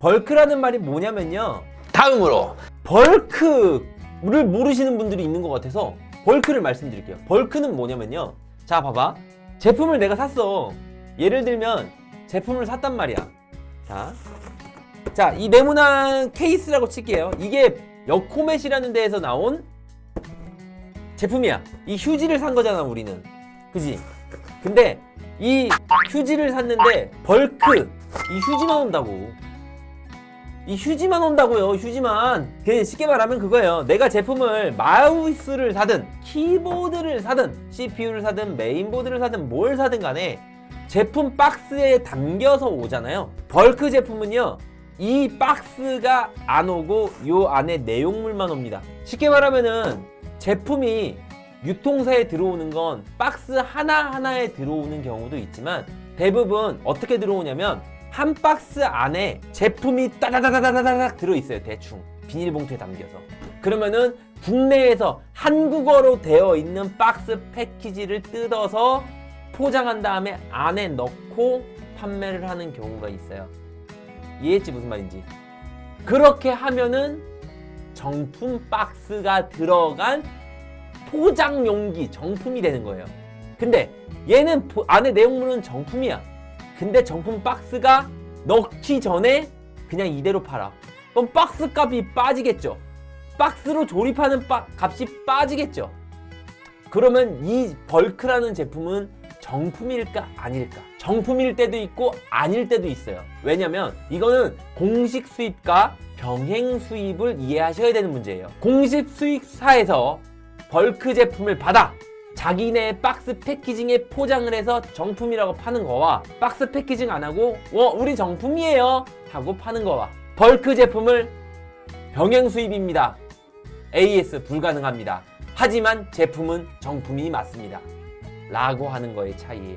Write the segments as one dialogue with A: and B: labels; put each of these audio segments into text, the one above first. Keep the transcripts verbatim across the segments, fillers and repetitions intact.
A: 벌크라는 말이 뭐냐면요,
B: 다음으로
A: 벌크를 모르시는 분들이 있는 것 같아서 벌크를 말씀드릴게요. 벌크는 뭐냐면요, 자 봐봐, 제품을 내가 샀어. 예를 들면 제품을 샀단 말이야. 자, 자, 이 네모난 케이스라고 칠게요. 이게 여코멧이라는 데에서 나온 제품이야. 이 휴지를 산 거잖아 우리는, 그지? 근데 이 휴지를 샀는데 벌크, 이 휴지만 온다고. 이 휴지만 온다고요. 휴지만. 그냥 쉽게 말하면 그거예요. 내가 제품을 마우스를 사든 키보드를 사든 씨피유를 사든 메인보드를 사든 뭘 사든 간에 제품 박스에 담겨서 오잖아요. 벌크 제품은요, 이 박스가 안 오고 요 안에 내용물만 옵니다. 쉽게 말하면은 제품이 유통사에 들어오는 건 박스 하나하나에 들어오는 경우도 있지만 대부분 어떻게 들어오냐면 한 박스 안에 제품이 따다다다다닥 들어있어요. 대충 비닐봉투에 담겨서. 그러면은 국내에서 한국어로 되어 있는 박스 패키지를 뜯어서 포장한 다음에 안에 넣고 판매를 하는 경우가 있어요. 이해했지 무슨 말인지? 그렇게 하면은 정품 박스가 들어간 포장 용기, 정품이 되는 거예요. 근데 얘는 안에 내용물은 정품이야. 근데 정품 박스가 넣기 전에 그냥 이대로 팔아. 그럼 박스 값이 빠지겠죠. 박스로 조립하는 빠, 값이 빠지겠죠. 그러면 이 벌크라는 제품은 정품일까 아닐까? 정품일 때도 있고 아닐 때도 있어요. 왜냐면 이거는 공식 수입과 병행 수입을 이해하셔야 되는 문제예요. 공식 수입사에서 벌크 제품을 받아 자기네 박스 패키징에 포장을 해서 정품이라고 파는 거와 박스 패키징 안 하고 어 우리 정품이에요 하고 파는 거와 벌크 제품을 병행 수입입니다, 에이에스 불가능합니다, 하지만 제품은 정품이 맞습니다 라고 하는 거의 차이예요.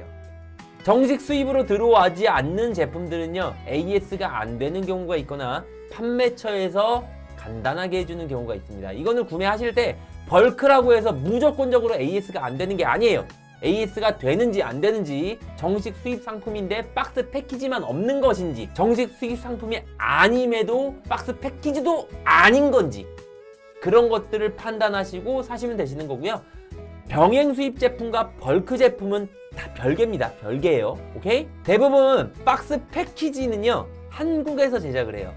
A: 정식 수입으로 들어오지 않는 제품들은요, 에이에스가 안 되는 경우가 있거나 판매처에서 간단하게 해주는 경우가 있습니다. 이거는 구매하실 때 벌크라고 해서 무조건적으로 에이에스가 안 되는 게 아니에요. 에이에스가 되는지 안 되는지, 정식 수입 상품인데 박스 패키지만 없는 것인지, 정식 수입 상품이 아님에도 박스 패키지도 아닌 건지, 그런 것들을 판단하시고 사시면 되시는 거고요. 병행 수입 제품과 벌크 제품은 다 별개입니다. 별개예요. 오케이? 대부분 박스 패키지는요, 한국에서 제작을 해요.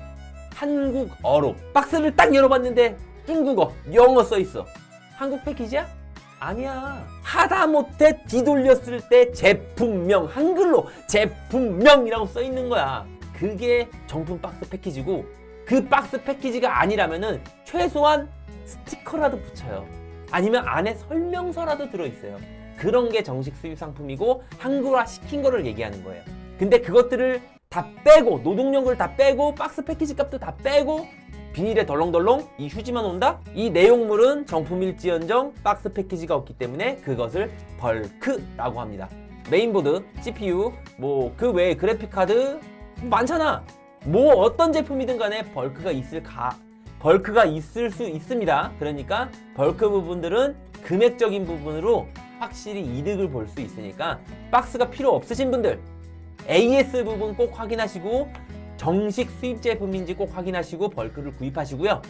A: 한국어로. 박스를 딱 열어봤는데 중국어, 영어 써있어. 한국 패키지야? 아니야. 하다못해 뒤돌렸을 때 제품명, 한글로 제품명이라고 써있는 거야. 그게 정품 박스 패키지고, 그 박스 패키지가 아니라면은 최소한 스티커라도 붙여요. 아니면 안에 설명서라도 들어있어요. 그런 게 정식 수입 상품이고 한국화 시킨 거를 얘기하는 거예요. 근데 그것들을 다 빼고, 노동력을 다 빼고, 박스 패키지 값도 다 빼고 비닐에 덜렁덜렁 이 휴지만 온다? 이 내용물은 정품일지언정 박스 패키지가 없기 때문에 그것을 벌크라고 합니다. 메인보드, 씨피유, 뭐 그 외에 그래픽카드 많잖아. 뭐 어떤 제품이든 간에 벌크가 있을 가 벌크가 있을 수 있습니다. 그러니까 벌크 부분들은 금액적인 부분으로 확실히 이득을 볼 수 있으니까 박스가 필요 없으신 분들 에이에스 부분 꼭 확인하시고 정식 수입 제품인지 꼭 확인하시고 벌크를 구입하시고요.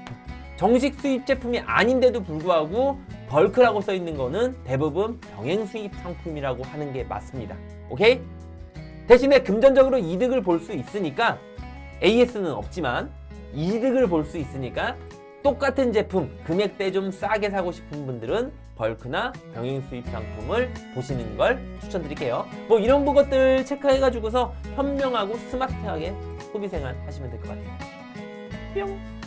A: 정식 수입 제품이 아닌데도 불구하고 벌크라고 써 있는 거는 대부분 병행 수입 상품이라고 하는 게 맞습니다. 오케이? 대신에 금전적으로 이득을 볼 수 있으니까, 에이에스는 없지만 이득을 볼 수 있으니까 똑같은 제품 금액대 좀 싸게 사고 싶은 분들은 벌크나 병행 수입 상품을 보시는 걸 추천드릴게요. 뭐 이런 것들 체크해가지고서 현명하고 스마트하게 소비생활 하시면 될 것 같아요. 뿅!